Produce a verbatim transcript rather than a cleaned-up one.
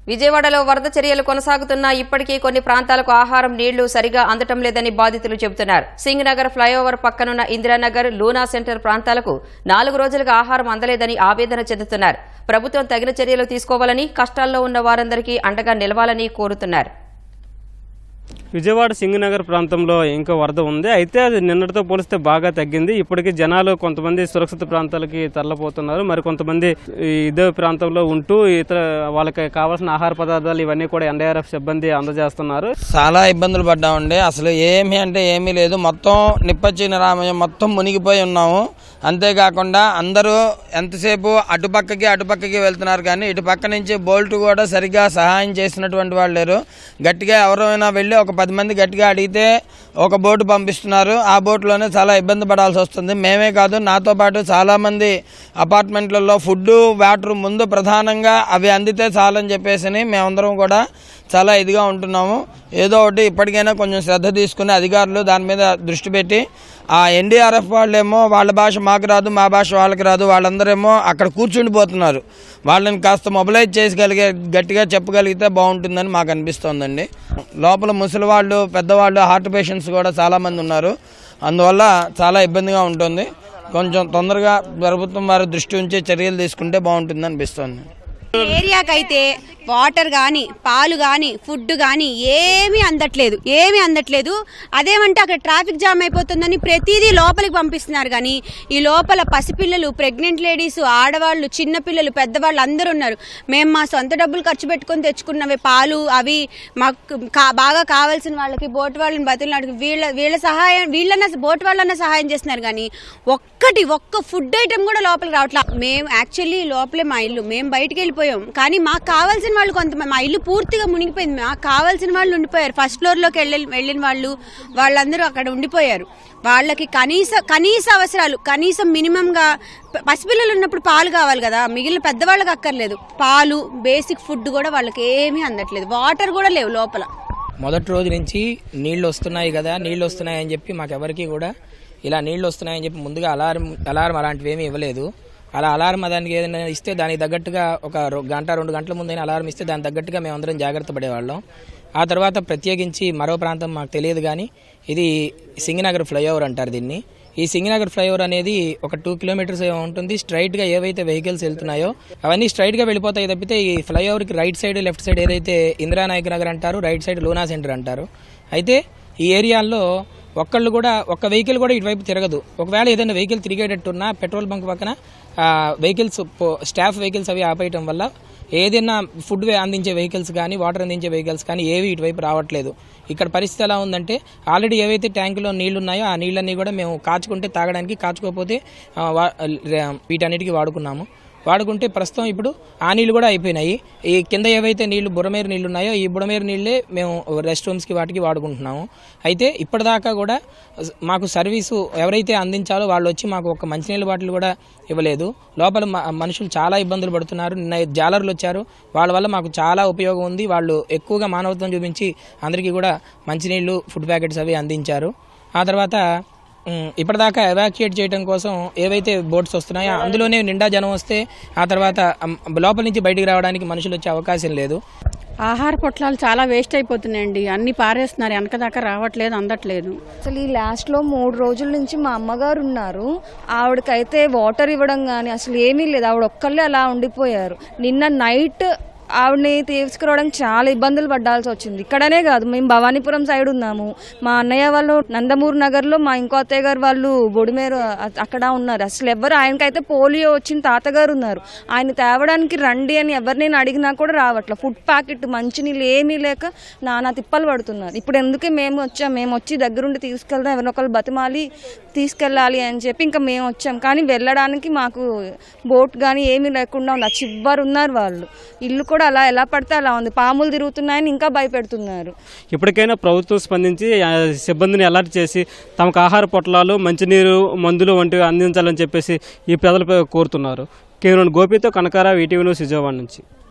విజయవాడలో వరద చర్యలు కొనసాగుతున్నా ఇప్పటికీ కొన్ని ప్రాంతాలకు ఆహారం నీళ్లు సరిగా అందటం లేదని బాధితులు చెబుతున్నారు. సింగ్ నగర్ ఫ్లైఓవర్ పక్కనున్న ఇందిరానగర్, లూనా సెంటర్ ప్రాంతాలకు నాలుగు రోజులుగా ఆహారం అందలేదని ఆవేదన చెందుతున్నారు. ప్రభుత్వం తగిన చర్యలు తీసుకోవాలని, కష్టాల్లో ఉన్న వారందరికీ అండగా నిలవాలని కోరుతున్నారు. విజయవాడ సింగనగర్ ప్రాంతంలో ఇంకా వరద ఉంది. అయితే అది నిన్నటితో పోలిస్తే బాగా తగ్గింది. ఇప్పటికీ జనాలు కొంతమంది సురక్షిత ప్రాంతాలకి తరలిపోతున్నారు. మరి కొంతమంది ఇదే ప్రాంతంలో ఉంటూ ఇతర వాళ్ళకి కావాల్సిన ఆహార పదార్థాలు ఇవన్నీ కూడా ఎన్డీఆర్ఎఫ్ సిబ్బంది అందజేస్తున్నారు. చాలా ఇబ్బందులు పడ్డామండి. అసలు ఏమి అంటే ఏమీ లేదు. మొత్తం నిప్పచ్చిన రామయ్య మొత్తం మునిగిపోయి ఉన్నాము. అంతేకాకుండా అందరూ ఎంతసేపు అటుపక్కకి అటుపక్కకి వెళ్తున్నారు, కానీ ఇటు పక్క నుంచి బోల్ట్ కూడా సరిగ్గా సహాయం చేసినటువంటి వాళ్ళు లేరు. గట్టిగా ఎవరైనా వెళ్ళి ఒక పది మంది గట్టిగా అడిగితే ఒక బోటు పంపిస్తున్నారు. ఆ బోట్లోనే చాలా ఇబ్బంది పడాల్సి వస్తుంది. మేమే కాదు, నాతో పాటు చాలామంది అపార్ట్మెంట్లలో ఫుడ్, వాటర్ ముందు ప్రధానంగా అవి అందితే చాలని చెప్పేసి మేమందరం కూడా చాలా ఇదిగా ఉంటున్నాము. ఏదో ఒకటి ఇప్పటికైనా కొంచెం శ్రద్ధ తీసుకుని అధికారులు దాని మీద దృష్టి పెట్టి, ఆ ఎన్డీఆర్ఎఫ్ వాళ్ళేమో వాళ్ళ భాష మాకు రాదు, మా భాష వాళ్ళకి రాదు, వాళ్ళందరేమో అక్కడ కూర్చుండిపోతున్నారు. వాళ్ళని కాస్త మొబిలైజ్ చేయగలిగే గట్టిగా చెప్పగలిగితే బాగుంటుందని మాకు అనిపిస్తోందండి. లోపల ముసలి వాళ్ళు, పెద్దవాళ్ళు, హార్ట్ పేషెంట్స్ కూడా చాలామంది ఉన్నారు. అందువల్ల చాలా ఇబ్బందిగా ఉంటుంది. కొంచెం తొందరగా ప్రభుత్వం వారి దృష్టి ఉంచి చర్యలు తీసుకుంటే బాగుంటుంది అనిపిస్తుంది. ఏరియాకైతే వాటర్ కానీ, పాలు కానీ, ఫుడ్ కానీ ఏమీ అందట్లేదు ఏమీ అందట్లేదు అదేమంటే అక్కడ ట్రాఫిక్ జామ్ అయిపోతుందని ప్రతిదీ లోపలికి పంపిస్తున్నారు. కానీ ఈ లోపల పసిపిల్లలు, ప్రెగ్నెంట్ లేడీస్, ఆడవాళ్ళు, చిన్నపిల్లలు, పెద్దవాళ్ళు అందరూ ఉన్నారు. మేము మా సొంత డబ్బులు ఖర్చు పెట్టుకొని తెచ్చుకున్నవి పాలు అవి మాకు బాగా కావాల్సిన వాళ్ళకి బోట్ వాళ్ళని బతులు వీళ్ళ వీళ్ళ సహాయం వీళ్ళన్నా బోట్ వాళ్ళన్నా సహాయం చేస్తున్నారు. కానీ ఒక్కటి ఒక్క ఫుడ్ ఐటమ్ కూడా లోపలికి రావట్లా. మేము యాక్చువల్లీ లోపలే మా ఇల్లు, మేము బయటికి వెళ్ళిపోయాం. కానీ మాకు కావాల్సిన వాళ్ళు కొంతమంది, మా ఇల్లు పూర్తిగా మునిగిపోయింది. మాకు కావాల్సిన వాళ్ళు ఉండిపోయారు. ఫస్ట్ ఫ్లోర్లోకి వెళ్ళి వెళ్ళిన వాళ్ళు వాళ్ళందరూ అక్కడ ఉండిపోయారు. వాళ్ళకి కనీస కనీస అవసరాలు, కనీసం మినిమంగా పసిపిల్లలు ఉన్నప్పుడు పాలు కావాలి కదా, మిగిలిన పెద్దవాళ్ళకి అక్కర్లేదు. పాలు, బేసిక్ ఫుడ్ కూడా వాళ్ళకి ఏమీ అందట్లేదు. వాటర్ కూడా లేవు లోపల. మొదటి రోజు నుంచి నీళ్లు వస్తున్నాయి కదా, నీళ్లు వస్తున్నాయి అని చెప్పి మాకెవరికి కూడా ఇలా నీళ్లు వస్తున్నాయని చెప్పి ముందుగా అలారం అలారం అలాంటివి ఏమీ ఇవ్వలేదు. అలా అలారం దానికి ఏదైనా ఇస్తే దానికి తగ్గట్టుగా ఒక గంట రెండు గంటల ముందైనా అలారం ఇస్తే దానికి తగ్గట్టుగా మేమందరం జాగ్రత్త పడేవాళ్ళం. ఆ తర్వాత ప్రత్యేకించి మరో ప్రాంతం మాకు తెలియదు, కానీ ఇది సింగనగర్ ఫ్లైఓవర్ అంటారు దీన్ని. ఈ సింగనగర్ ఫ్లైఓవర్ అనేది ఒక టూ కిలోమీటర్స్ ఉంటుంది. స్ట్రైట్గా ఏవైతే వెహికల్స్ వెళ్తున్నాయో అవన్నీ స్ట్రైట్గా వెళ్ళిపోతాయి తప్పితే ఈ ఫ్లైఓవర్కి రైట్ సైడ్, లెఫ్ట్ సైడ్ ఏదైతే ఇందిరానాయక్ నగర్ అంటారు, రైట్ సైడ్ లూనా సెంటర్ అంటారు. అయితే ఈ ఏరియాల్లో ఒక్కళ్ళు కూడా ఒక్క వెహికల్ కూడా ఇటువైపు తిరగదు. ఒకవేళ ఏదైనా వెహికల్ తిరిగేటట్టున్నా పెట్రోల్ బంక్ పక్కన వెహికల్స్, స్టాఫ్ వెహికల్స్ అవి ఆపేయటం వల్ల ఏదైనా ఫుడ్ అందించే వెహికల్స్ కానీ, వాటర్ అందించే వెహికల్స్ కానీ ఏవి ఇటువైపు రావట్లేదు. ఇక్కడ పరిస్థితి ఎలా ఉందంటే ఆల్రెడీ ఏవైతే ట్యాంకులో నీళ్లు ఉన్నాయో ఆ నీళ్ళన్నీ కూడా మేము కాచుకుంటే తాగడానికి, కాచుకోకపోతే వీటన్నిటికీ వాడుకున్నాము. వాడుకుంటే ప్రస్తుతం ఇప్పుడు ఆ నీళ్లు కూడా అయిపోయినాయి. ఈ కింద ఏవైతే నీళ్లు బురమేరు నీళ్లు ఉన్నాయో ఈ బురమేరు నీళ్లే మేము రెస్ట్ రూమ్స్కి వాటికి వాడుకుంటున్నాము. అయితే ఇప్పటిదాకా కూడా మాకు సర్వీసు ఎవరైతే అందించాలో వాళ్ళు వచ్చి మాకు ఒక మంచినీళ్ళ బాటిల్ కూడా ఇవ్వలేదు. లోపల మనుషులు చాలా ఇబ్బందులు పడుతున్నారు. నిన్న జాలర్లు వచ్చారు, వాళ్ళ వల్ల మాకు చాలా ఉపయోగం ఉంది. వాళ్ళు ఎక్కువగా మానవత్వం చూపించి అందరికీ కూడా మంచినీళ్లు, ఫుడ్ ప్యాకెట్స్ అవి అందించారు. ఆ తర్వాత ఇప్పటిదాకా ఎవాక్యుయేట్ చేయడం కోసం ఏవైతే బోట్స్ వస్తున్నాయో అందులోనే నిండా జనం వస్తే ఆ తర్వాత లోపల నుంచి బయటికి రావడానికి మనుషులు వచ్చే అవకాశం లేదు. ఆహార పొట్లాలు చాలా వేస్ట్ అయిపోతున్నాయండి. అన్ని పారేస్తున్నారు, వెనక దాకా రావట్లేదు, అందట్లేదు. అసలు ఈ లాస్ట్ లో మూడు రోజుల నుంచి మా అమ్మగారు ఉన్నారు. ఆవిడకైతే వాటర్ ఇవ్వడం కానీ అసలు ఏమీ లేదు. ఆవిడ ఒక్కళ్ళే అలా ఉండిపోయారు. నిన్న నైట్ ఆవిడని తీసుకురావడానికి చాలా ఇబ్బందులు పడాల్సి వచ్చింది. ఇక్కడనే కాదు, మేము భవానీపురం సైడ్ ఉన్నాము. మా అన్నయ్య వాళ్ళు నందమూరు నగర్లో, మా ఇంకో అత్తయ్య గారు వాళ్ళు బొడిమేరు అక్కడ ఉన్నారు. అసలు ఎవరు, ఆయనకైతే పోలియో వచ్చిన తాతగారు ఉన్నారు. ఆయన తేవడానికి రండి అని ఎవరు నేను అడిగినా కూడా రావట్లేదు. ఫుడ్ ప్యాకెట్, మంచినీళ్ళు ఏమీ లేక నానా తిప్పలు పడుతున్నారు. ఇప్పుడు ఎందుకే మేము వచ్చాం, మేము వచ్చి దగ్గరుండి తీసుకెళ్దాం, ఎవరినొకరు బతిమాలి తీసుకెళ్ళాలి అని చెప్పి ఇంకా మేము వచ్చాం. కానీ వెళ్ళడానికి మాకు బోట్ కానీ ఏమీ లేకుండా ఉంది. ఆ చివరు ఉన్నారు వాళ్ళు. ఇల్లు కూడా అలా ఎలా పడితే అలా ఉంది. పాములు తిరుగుతున్నాయని ఇంకా భయపెడుతున్నారు. ఇప్పటికైనా ప్రభుత్వం స్పందించి సిబ్బందిని అలర్ట్ చేసి తమకు ఆహార పొట్లాలు, మంచినీరు, మందులు వంటివి అందించాలని చెప్పేసి ఈ ప్రజలపై కోరుతున్నారు. కేవలం గోపితో కనకారావు, ఈటీవీ న్యూస్, విజయవాడ నుంచి.